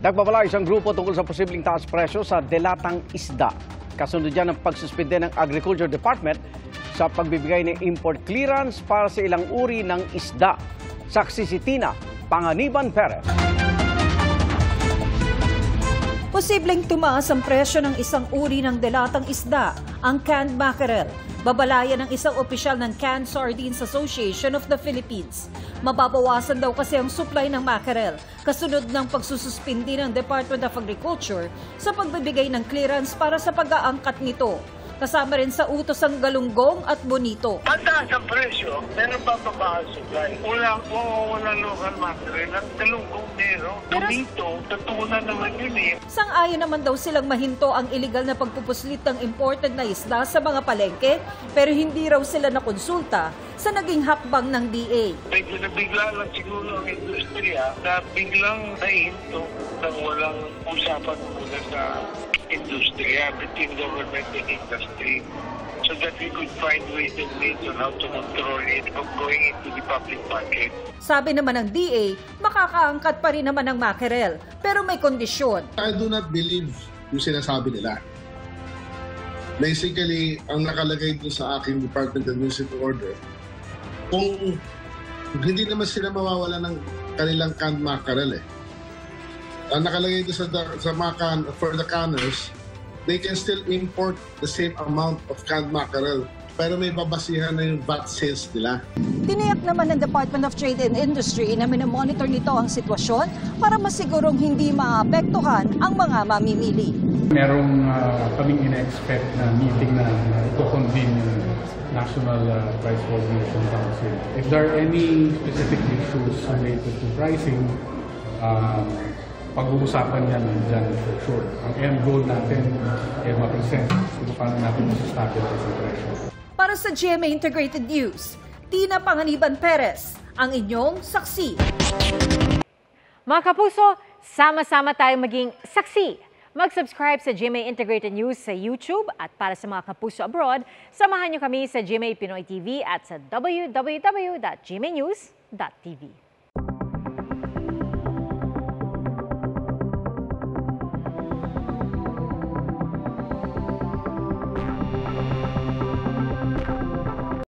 Nagbabala isang grupo tungkol sa posibleng taas presyo sa delatang isda. Kasunod yan ang pagsuspende ng Agriculture Department sa pagbibigay ng import clearance para sa ilang uri ng isda. Saksi si Tina Panganiban Perez. Posibleng tumaas ang presyo ng isang uri ng delatang isda, ang canned mackerel. Babalayan ng isang opisyal ng Canned Sardines Association of the Philippines. Mababawasan daw kasi ang supply ng mackerel kasunod ng pagsususpindi ng Department of Agriculture sa pagbibigay ng clearance para sa pag-aangkat nito. Kasama rin sa utos ang galunggong at bonito. Mataas ang presyo, meron pa ang supply. Wala local mackerel. Ang galunggong meron. Bonito, tatunan naman yun eh. Sang-ayon naman daw silang mahinto ang iligal na pagpupuslit ng imported na isda sa mga palengke, pero hindi raw sila nakonsulta sa naging hakbang ng DA. Medyo nabigla lang siguro ang industriya na biglang nahinto nang walang usapan muna sa industriya between government and industry so that we could find ways and means on how to control it from going into the public market. Sabi naman ng DA, makakaangkat pa rin naman ng mackerel, pero may kondisyon. I do not believe yung sinasabi nila. Basically, ang nakalagay doon sa aking Department Administrative Order, kung hindi naman sila mawawala ng kanilang canned mackerel ang nakalagay doon sa mga for the canners, they can still import the same amount of canned mackerel. Pero may babasihan na yung VAT sales nila. Tiniyak naman ng Department of Trade and Industry na minomonitor nito ang sitwasyon para masigurong hindi maapektuhan ang mga mamimili. Merong kaming ina-expect na meeting na ito-convene yung National Price Coordination Council. If there are any specific issues related to pricing, pag-uusapan yan nandyan for sure. Ang end goal natin ay ma-present kung paano natin masastabilize ang presyo. Para sa GMA Integrated News, Tina Panganiban Perez, ang inyong saksi. Mga kapuso, sama-sama tayong maging saksi. Mag-subscribe sa GMA Integrated News sa YouTube at para sa mga kapuso abroad, samahan niyo kami sa GMA Pinoy TV at sa www.gmanews.tv.